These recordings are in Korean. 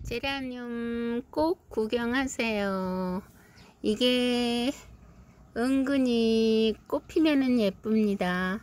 제라늄 꼭 구경하세요. 이게 은근히 꽃 피면은 예쁩니다.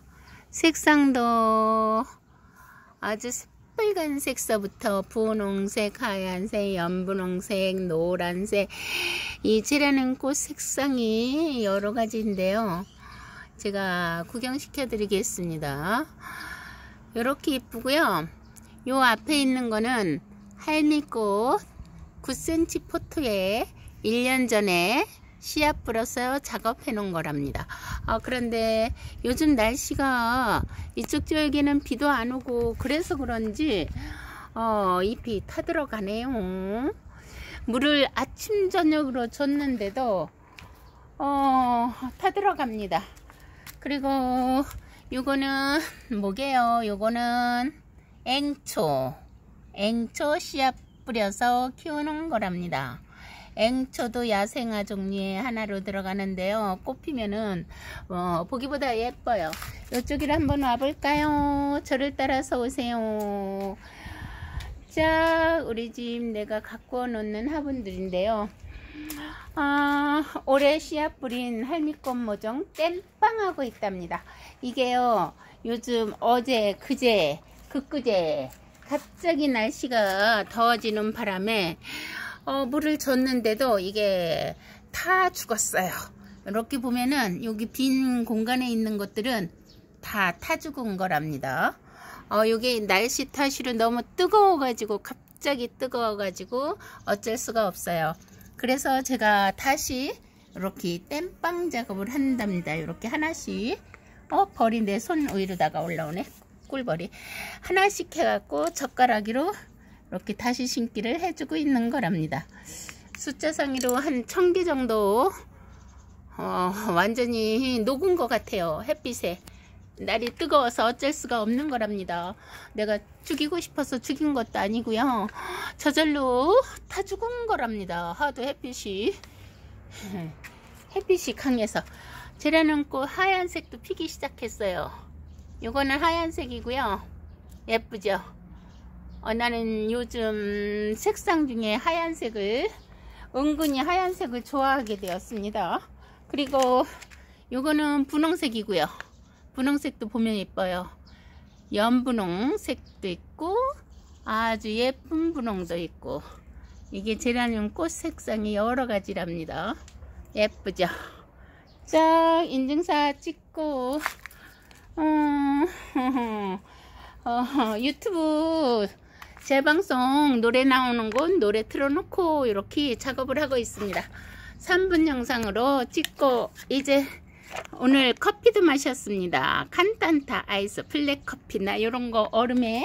색상도 아주 새빨간 색서부터 분홍색, 하얀색, 연분홍색, 노란색, 이 제라늄 꽃 색상이 여러 가지인데요. 제가 구경시켜 드리겠습니다. 이렇게 이쁘고요. 요 앞에 있는 거는 할미꽃 9cm 포트에 1년 전에 씨앗 뿌려서 작업해 놓은 거랍니다. 그런데 요즘 날씨가 이쪽 지역에는 비도 안 오고 그래서 그런지 잎이 타들어가네요. 물을 아침 저녁으로 줬는데도 타들어갑니다. 그리고 요거는 뭐게요? 요거는 앵초 씨앗 뿌려서 키우는 거랍니다. 앵초도 야생화 종류의 하나로 들어가는데요. 꽃 피면은 보기보다 예뻐요. 이쪽으로 한번 와볼까요? 저를 따라서 오세요. 자, 우리 집 내가 갖고 놓는 화분들인데요. 올해 씨앗 뿌린 할미꽃 모종 땜빵하고 있답니다. 이게요, 요즘 어제 그제 갑자기 날씨가 더워지는 바람에 물을 줬는데도 이게 다 죽었어요. 이렇게 보면은 여기 빈 공간에 있는 것들은 다 타 죽은 거랍니다. 여기 날씨 탓으로 너무 뜨거워가지고 갑자기 뜨거워가지고 어쩔 수가 없어요. 그래서 제가 다시 이렇게 땜빵 작업을 한답니다. 이렇게 하나씩 벌이 내 손 위로다가 올라오네. 꿀벌이 하나씩 해갖고 젓가락으로 이렇게 다시 심기를 해주고 있는 거랍니다. 숫자상으로 한 1000개 정도 완전히 녹은 것 같아요. 햇빛에 날이 뜨거워서 어쩔 수가 없는 거랍니다. 내가 죽이고 싶어서 죽인 것도 아니고요. 저절로 다 죽은 거랍니다. 하도 햇빛이 강해서. 제라늄 꽃 하얀색도 피기 시작했어요. 요거는 하얀색이고요. 예쁘죠? 나는 요즘 색상 중에 은근히 하얀색을 좋아하게 되었습니다. 그리고 요거는 분홍색이고요. 분홍색도 보면 예뻐요. 연분홍색도 있고 아주 예쁜 분홍도 있고, 이게 제라늄 꽃 색상이 여러 가지랍니다. 예쁘죠? 자, 인증사 찍고 유튜브 재방송 노래 나오는 곳 노래 틀어놓고 이렇게 작업을 하고 있습니다. 3분 영상으로 찍고 이제 오늘 커피도 마셨습니다. 칸탄타 아이스 블랙 커피나 이런 거 얼음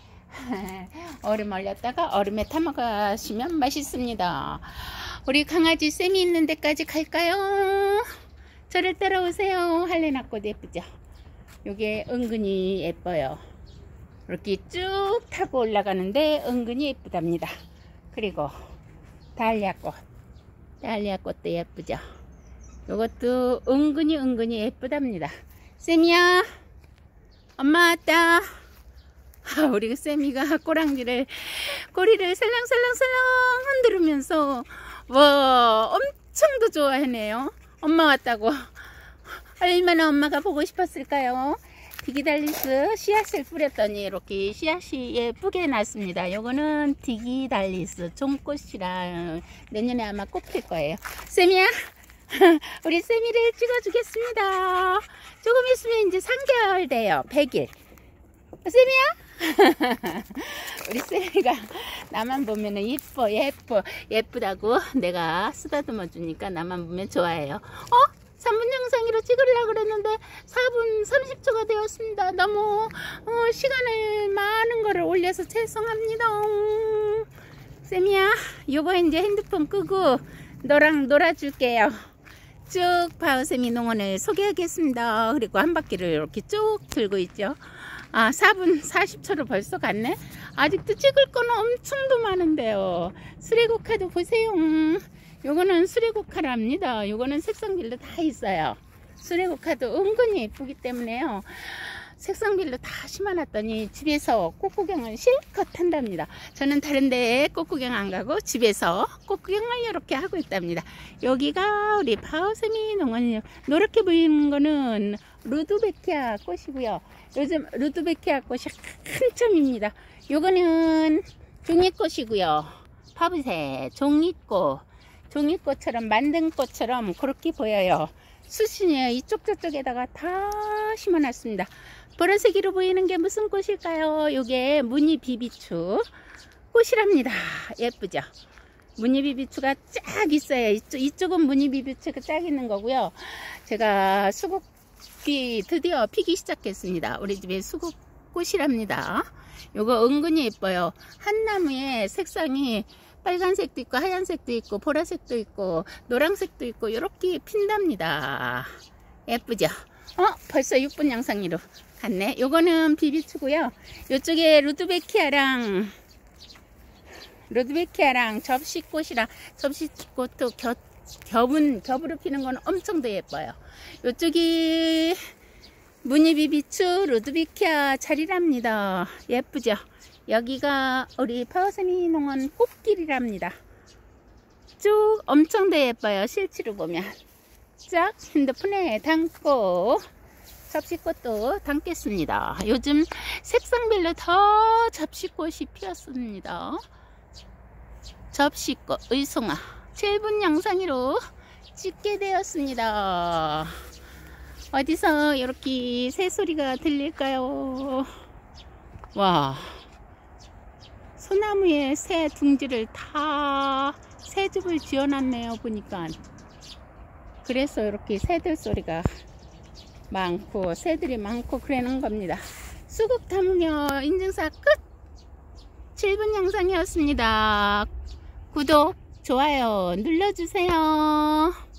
얼렸다가 얼음에 타 먹으시면 맛있습니다. 우리 강아지 쌤이 있는 데까지 갈까요? 저를 따라오세요. 할레나꽃 예쁘죠? 요게 은근히 예뻐요. 이렇게 쭉 타고 올라가는데 은근히 예쁘답니다. 그리고 달리아꽃도 예쁘죠? 요것도 은근히 예쁘답니다. 쌤이야, 엄마 왔다. 우리 쌤이가 꼬리를 살랑살랑 흔들으면서 엄청도 좋아하네요. 엄마 왔다고. 얼마나 엄마가 보고 싶었을까요? 디기달리스 씨앗을 뿌렸더니 이렇게 씨앗이 예쁘게 났습니다. 요거는 디기달리스 종꽃이라 내년에 아마 꽃 필 거예요. 쌤이야, 우리 쌤이를 찍어주겠습니다. 조금 있으면 이제 3개월 돼요. 100일. 쌤이야? 우리 쌤이가 나만 보면 예쁘다고 내가 쓰다듬어 주니까 나만 보면 좋아해요. 3분 영상으로 찍으려고 그랬는데 4분 30초가 되었습니다. 너무 시간을 많은 거를 올려서 죄송합니다. 쌤이야, 요거 이제 핸드폰 끄고 너랑 놀아줄게요. 쭉 바우세미 농원을 소개하겠습니다. 그리고 한 바퀴를 이렇게 쭉 들고 있죠. 4분 40초로 벌써 갔네. 아직도 찍을 거는 엄청도 많은데요. 수레국화도 보세요. 요거는 수레국화랍니다. 요거는 색상별로 다 있어요. 수레국화도 은근히 예쁘기 때문에요. 색상별로 다 심어놨더니 집에서 꽃구경을 실컷 한답니다. 저는 다른데 꽃구경 안 가고 집에서 꽃구경을 이렇게 하고 있답니다. 여기가 우리 파워세미 농원이에요. 노랗게 보이는 거는 루드베키아 꽃이고요. 요즘 루드베키아 꽃이 한참입니다. 요거는 종이꽃이고요. 파브세 종이꽃처럼 만든 꽃처럼 그렇게 보여요. 수신이에요. 이쪽 저쪽에다가 다 심어놨습니다. 보라색으로 보이는 게 무슨 꽃일까요? 요게 무늬비비추 꽃이랍니다. 예쁘죠? 무늬비비추가 쫙 있어요. 이쪽은 무늬비비추가 쫙 있는 거고요. 제가 수국이 드디어 피기 시작했습니다. 우리 집에 수국꽃이랍니다. 요거 은근히 예뻐요. 한 나무에 색상이 빨간색도 있고 하얀색도 있고 보라색도 있고 노란색도 있고 이렇게 핀답니다. 예쁘죠? 벌써 6분 영상으로 갔네. 요거는 비비추고요. 요쪽에 루드베키아랑 접시꽃이랑 접시꽃도 겹으로 피는 건 엄청 더 예뻐요. 요쪽이 무늬비비추 루드베키아 자리랍니다. 예쁘죠? 여기가 우리 파워세미 농원 꽃길이랍니다. 쭉 엄청 더 예뻐요. 실제로 보면 쫙 핸드폰에 담고 접시꽃도 담겠습니다. 요즘 색상별로 더 접시꽃이 피었습니다. 접시꽃 의송아 7분 영상으로 찍게 되었습니다. 어디서 이렇게 새소리가 들릴까요? 와, 소나무에 새 둥지를 다 새집을 지어놨네요. 보니까 그래서 이렇게 새들 소리가 많고 새들이 많고 그러는 겁니다. 수국 담으며 인증사 끝. 7분 영상이었습니다. 구독 좋아요 눌러주세요.